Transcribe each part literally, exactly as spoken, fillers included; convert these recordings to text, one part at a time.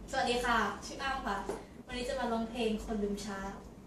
สวัสดีค่ะชื่ออ้ำค่ะวันนี้จะมาร้องเพลงคนลืมช้า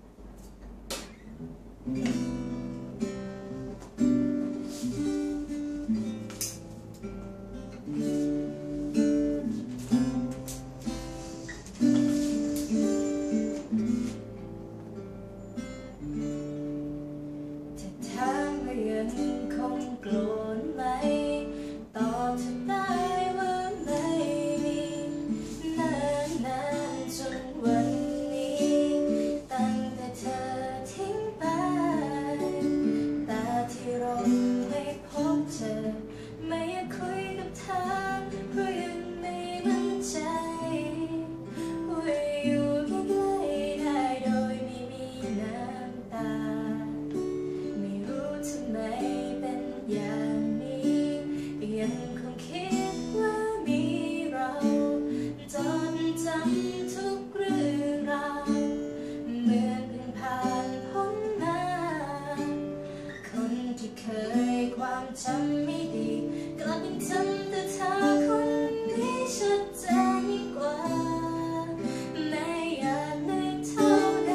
จะถามว่ายังคงโกรธไหมตอบเธอได้ว่าไม่มีนานนานจนวันนี้ตั้งแต่เธอทิ้งไปแต่ที่เราไม่พบเธอไม่อยากคุยกับเธอเพราะยังไม่มั่นใจว่าอยู่ใกล้ๆได้โดยไม่มีน้ำตาไม่รู้ทำไมเป็นอย่างนี้ยังคงคิดว่ามีเราจดจำทุกเรื่องราวเหมือนเพิ่งผ่านพ้นมาคนที่เคยความจำไม่ดีกลับยังจำแต่เธอคนนี้ชัดเจนยิ่งกว่าไม่อยากลืมเท่าใด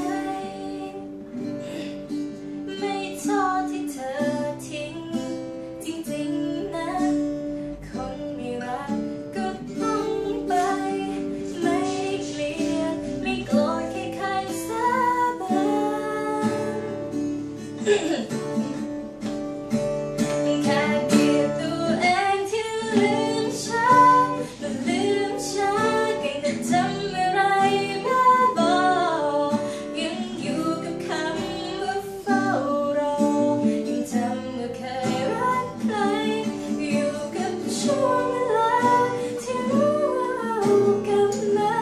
ไม่โทษที่เธอทิ้งจริงๆนะคนไม่รักก็ต้องไปไม่เกลียดไม่โกรธแค่ใครสักคนแค่เกลียดตัวเองที่ลืมฉันมันลืมฉันเก่งแต่จำอะไรบ้าบอยังอยู่กับคำว่าเฝ้ารอยังจำว่าเคยรักใครอยู่กับช่วงเวลาที่รู้ว่าเอากลับมา